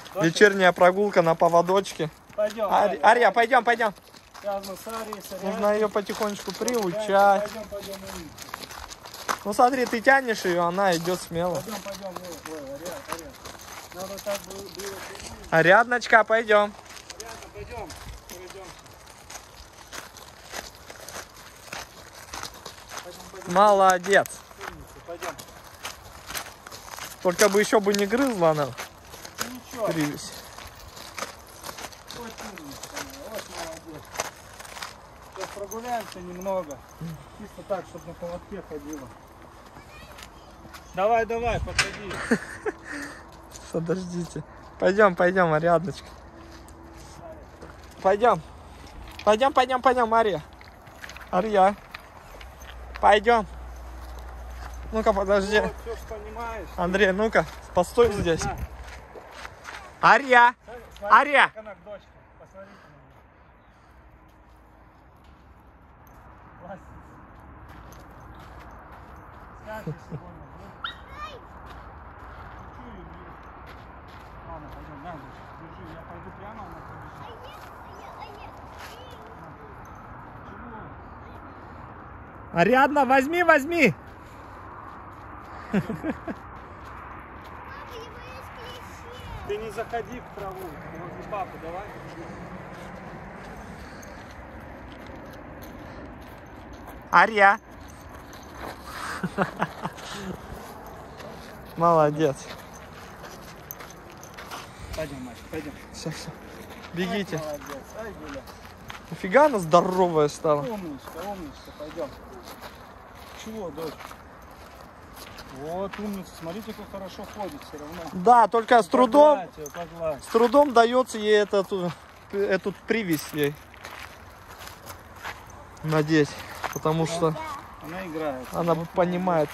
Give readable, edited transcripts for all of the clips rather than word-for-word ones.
Вечерняя прогулка на поводочке. Пойдем. Ария, пойдем, пойдем. Сейчас мы с Арией, Нужно ее потихонечку приучать. Пойдем. Ну смотри, ты тянешь ее, она идет смело. Пойдем. Ой, Ария. Надо так было. Ариадночка, пойдем. Пойдем. Молодец. Пойдем. Только бы еще бы не грызла она. Ничего. Привязь. Вот молодец. Сейчас прогуляемся немного. Чисто так, чтобы на поводке ходила. Давай, подходи. Подождите. Пойдем, Ариадночка. Пойдем, Мария. Ария. Пойдем. Ну-ка, подожди. Вот, все, понимаешь. Андрей, ну-ка, постой здесь. Ария. Смотри, Ария. как она к дочке. Посмотрите на нее. Скажи сегодня. Ладно, пойдем, на, держи, я пойду прямо, она побежит. Чего? Ариадна, возьми. Ты не заходи в траву, возле папы, давай. Ария. Молодец. Пойдем, мальчик, пойдем. Все. Бегите. Ай, молодец, ай, Гуля. Нифига она здоровая стала. Умничка, пойдем. Чего, дочь? Вот, умница, смотрите, как хорошо ходит все равно. Да, только с трудом Погладь. дается ей эту привязь ей надеть, потому что Она играет. она понимает.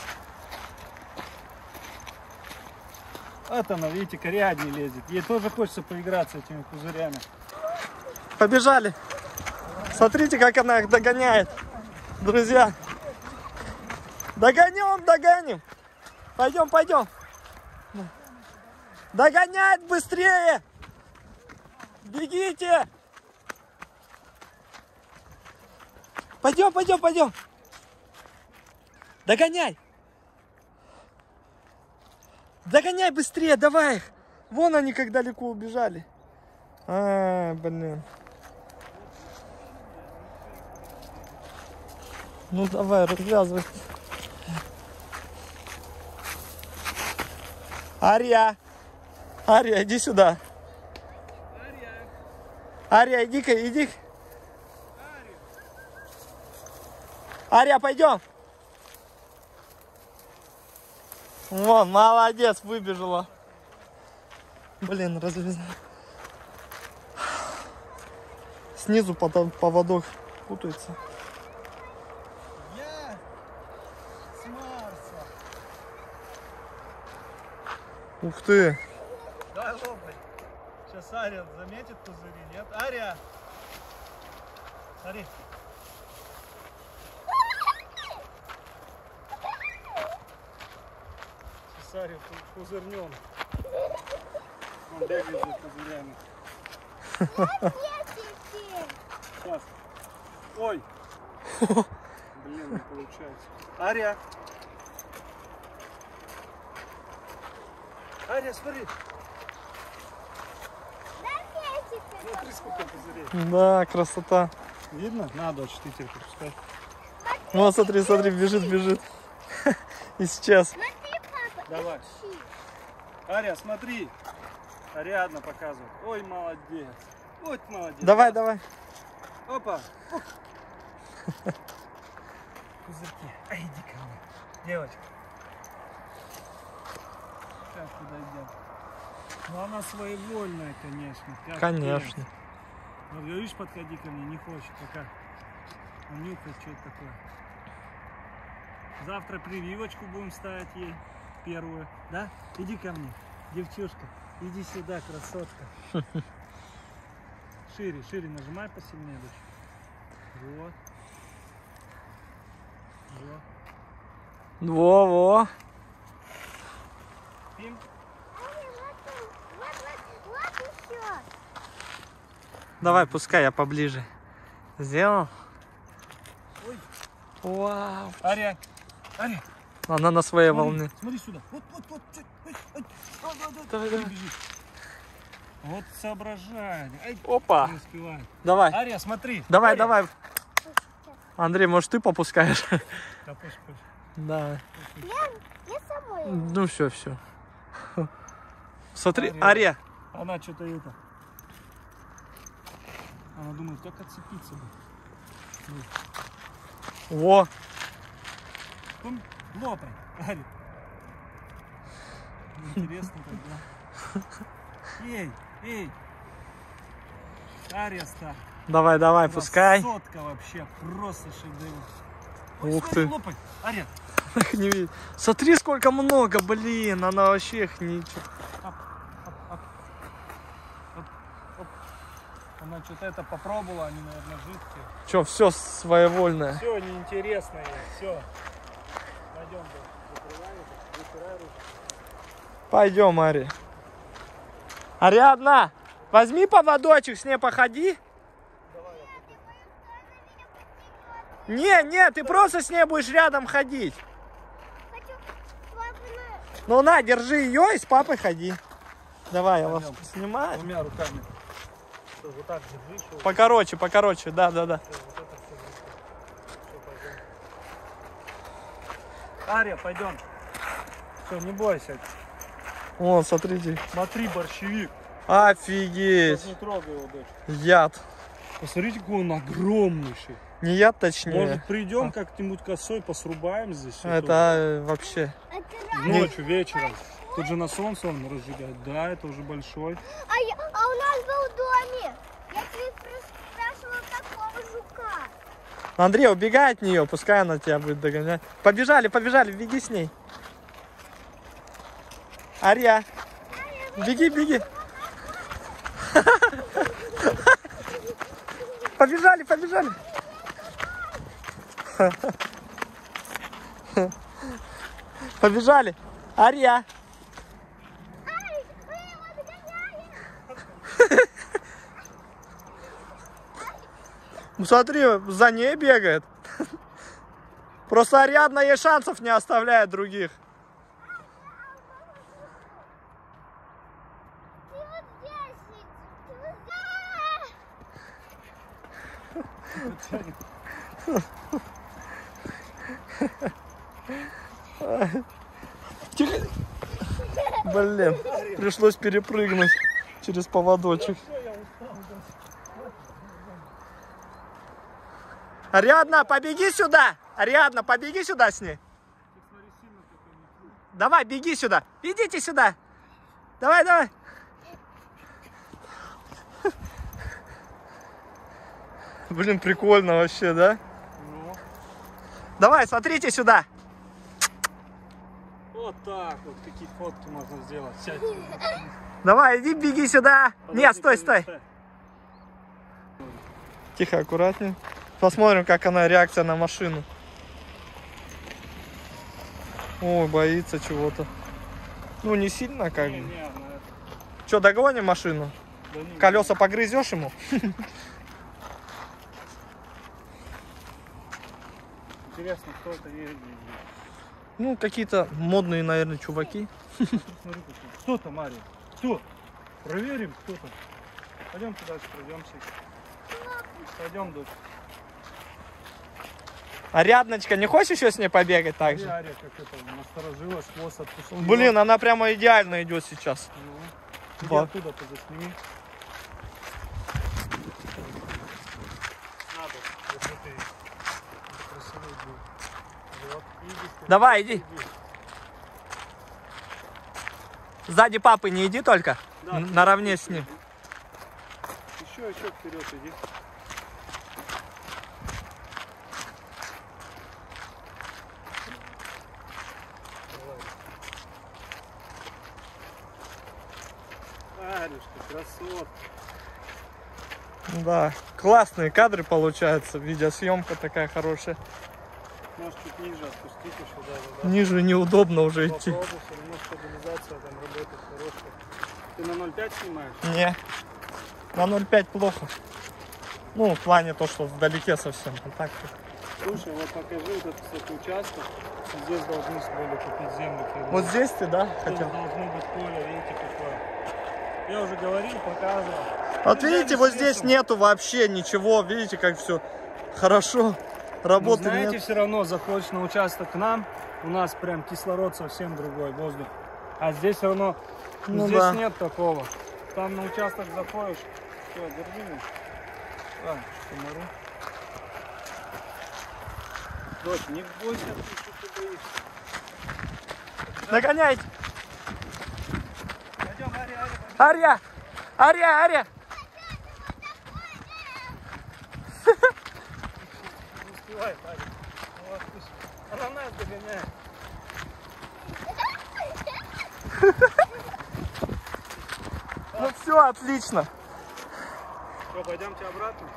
Вот она, видите, к Ариадне лезет. Ей тоже хочется поиграться этими пузырями. Побежали. Смотрите, как она их догоняет. Друзья. Догоним. Пойдем. Догоняет быстрее. Бегите. Пойдем. Догоняй быстрее, давай их. Вон они как далеко убежали. Блин. Ну давай, развязывай. Ария, иди сюда. Ария, иди. Ария, пойдем. Вон, молодец, выбежала. Блин, развязал. Снизу поводок путается. Я с Марса. Ух ты. Давай лопай. Сейчас Ария заметит пузыри, нет? Ария! Смотри. Сейчас Ария пузырнем. Он бегает за пузырями. Сейчас. Ой. Блин, не получается. Ария. Ария, смотри. Смотри, сколько пузырей. Да, красота. Видно? Надо, дочь, ты терпи, пускай. Вот, смотри, бежит. И сейчас. Давай. Ария, смотри. Ариадна показывает. Ой, молодец. Вот молодец. Давай. Опа. Пузырьки. Ай, иди ко мне. Девочка. Сейчас подойдем. Ну она своевольная, конечно. Конечно. Вот говоришь, подходи ко мне, не хочет пока. Он нюхает, что это такое. Завтра прививочку будем ставить ей. Первую. Да? Иди ко мне, девчушка. Иди сюда, красотка. Шире нажимай посильнее, дочь. Вот. Во. Пим. Давай, пускай я поближе. Сделал? Ой. Вау. Ария. Ария. Она на своей Смотри, волне. смотри сюда. Вот. Давай, давай. Бежит. Вот соображает. Ай, Опа. не успевает. Давай. Ария, смотри. Давай, Ария. давай. Андрей, может, ты попускаешь? Да, пусть. Да. Я самой. Ну все, все. Смотри, Ария. Ария. Она что-то это. Она думает, как отцепиться бы. Во. Пум, лопай. Ария. Интересно тогда. Эй. Ария ста. Давай, давай, пускай. Сотка вообще, просто шедевр. Ух Смотри, ты. лопай. Ария. Не видно. Смотри, сколько много, блин. Она вообще их ничего. Она что-то это попробовала, они, наверное, жидкие. Че, все своевольное. Все, неинтересно ей, все. Пойдем, закрывай руку. Пойдем, Ари. Ариадна, возьми поводочек, с ней походи. Не, ты просто с ней будешь рядом ходить. Хочу с папой. Ну на, держи ее и с папой ходи. Давай, я вас Пойдем. снимаю. Двумя руками. Что, вот так держи, что, Покороче, да. вот это все. Ария, пойдем. Все, не бойся. Вон, смотрите. Смотри, борщевик. Офигеть. Не трогай его, дочь. Яд. Посмотрите, какой он огромнейший. Не яд, точнее. Может, придем как-нибудь косой, посрубаем здесь? Это вообще. Это Ночью, вечером. Тут же на солнце он разжигает. Да, это уже большой. А у нас был в доме. Я тебе спрашивала, какого жука. Андрей, убегай от нее, пускай она тебя будет догонять. Побежали, беги с ней. Ария, беги. Побежали. Побежали. Ария. Ай, мы его догоняем. Ну смотри, за ней бегает. Просто Ариадна ей шансов не оставляет других. Ты вот здесь сидишь. Ты вот Тихо. Блин, пришлось перепрыгнуть через поводочек. Ариадна, побеги сюда! Ариадна, побеги сюда с ней. Давай, беги сюда. Идите сюда. Давай. Блин, прикольно вообще, да? Ну, Давай, смотрите сюда. вот так вот, такие фотки можно сделать. Сядьте. Давай, иди, беги сюда. Подожди, Нет, стой. подожди. Тихо, аккуратнее. Посмотрим, как она реакция на машину. Ой, боится чего-то. Ну, не сильно как бы. Не, она это- Че, догоним машину? да не, Колеса погрызешь ему? Интересно, кто это ездит. Ну, какие-то модные, наверное, чуваки. Смотри, кто там, Мария? Кто? Проверим, кто там. Пойдемте дальше, пройдемся. Пойдем, дочь. Ариадночка, не хочешь еще с ней побегать так же? Ария, как это, насторожилась, хвост откусил. Блин, она прямо идеально идет сейчас. Иди Вот. оттуда позасними. Надо, если ты красивый был. Вот, иди. Давай, иди. Сзади папы не иди только. Да, Наравне с ним. Еще вперед иди. Арюшка, красотка. Да, классные кадры получаются. Видеосъемка такая хорошая. Может чуть ниже отпустить еще даже, да? Ниже неудобно уже идти. Попробуй, все равно стабилизация там работает хорошая. Ты на 0,5 снимаешь? Не, на 0,5 плохо. Ну, в плане то, что вдалеке совсем. А так. Слушай, вот покажи вот этот, кстати, участок. Здесь должны были купить землю. Вот здесь ты, да, Здесь хотел? должно быть поле, видите, какое. Я уже говорил, показывал. Вот Ну, видите, взяли вот средства. здесь нету вообще ничего. Видите, как все хорошо. Но Работы знаете, нет. все равно заходишь на участок к нам, у нас прям кислород совсем другой, воздух. А здесь все равно, Ну здесь да. нет такого. Там на участок заходишь, все, держи меня. А, что, мору. Дочь, не бойся, ты что ты боишься. Догоняйте. Пойдем, Ария. Ария! Ария! Ария! Не успевай, Ария. Ну, вот, пусть. Она нас догоняет. Ну все, отлично. Что, пойдемте обратно?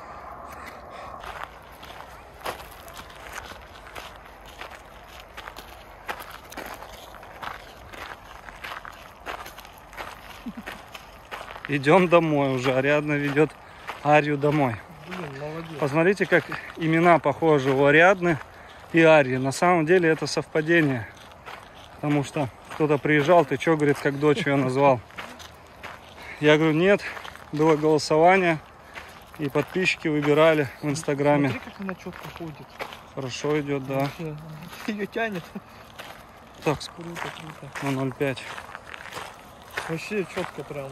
Идем домой уже. Ариадна ведет Арию домой. Блин, молодец. Посмотрите, как имена похожи у Ариадны и Арии. На самом деле это совпадение. Потому что кто-то приезжал, ты что, говорит, как дочь ее назвал? Я говорю, нет, было голосование. И подписчики выбирали в Инстаграме. Смотри, как она четко ходит. Хорошо идет, да. Ее тянет. Так, Круто, круто. на 0,5. Вообще четко прямо.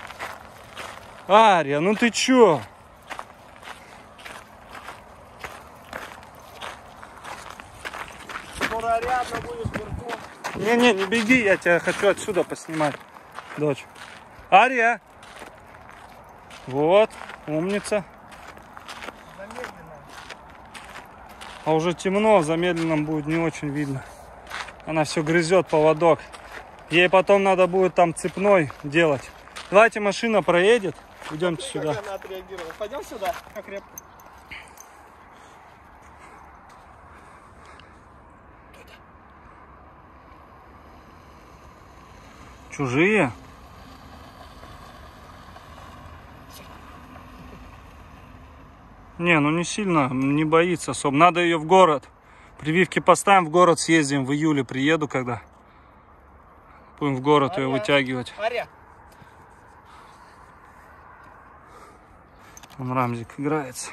Ария, ну ты чё? Скоро Ариадна будешь верхом. Не-не, не беги, я тебя хочу отсюда поснимать, дочь. Ария! Вот, умница. Замедленно. А уже темно, в замедленном будет не очень видно. Она все грызет поводок. Ей потом надо будет там цепной делать. Давайте машина проедет. Идемте сюда. Как она отреагировала? Пойдем сюда, как крепко. Чужие? Не, ну не сильно, не боится особо. Надо ее в город. Прививки поставим, в город съездим. В июле приеду, когда. Будем в город ее вытягивать. Ария. Вон Рамзик играется.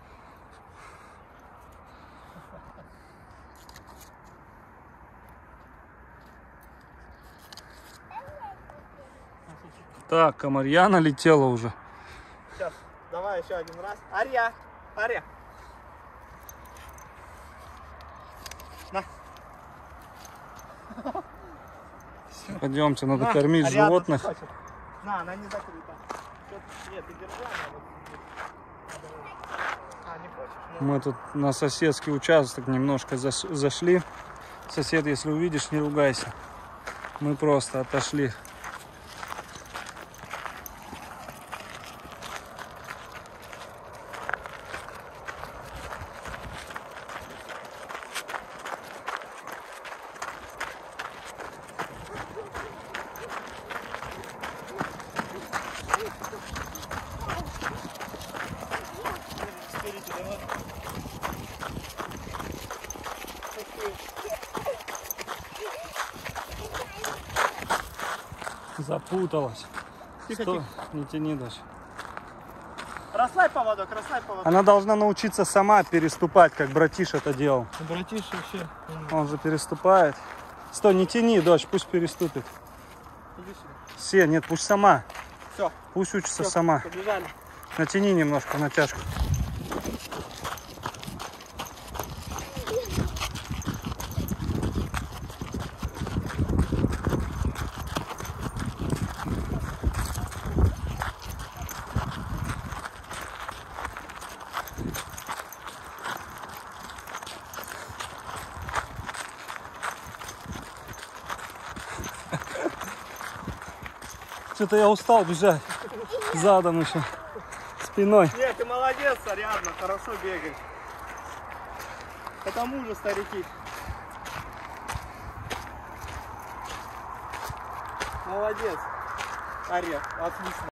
Так, комарьяна летела уже. Сейчас, давай еще один раз. Ария. Ария. На. Пойдемте, надо На, кормить Ариадна животных. захочет. На, она не закрыта. Нет, ты держи, она вот. А, не хочешь? Ну. Мы тут на соседский участок немножко зашли. Сосед, если увидишь, не ругайся. Мы просто отошли. Запуталась. Тихо, Стой, тихо. не тяни дальше. Расслабь поводок, расслабь поводок. Она должна научиться сама переступать, как братиш это делал. Братиш вообще. Он же переступает. Стой, не тяни, дочь, пусть переступит. Иди сюда. Все, нет, пусть сама. Все, Пусть учится сама. побежали. Натяни немножко натяжку. Что-то я устал бежать. Задом еще. Спиной. Нет, ты молодец, Ариадна, хорошо бегаешь. Потому же, старики. Молодец. Ария, отлично.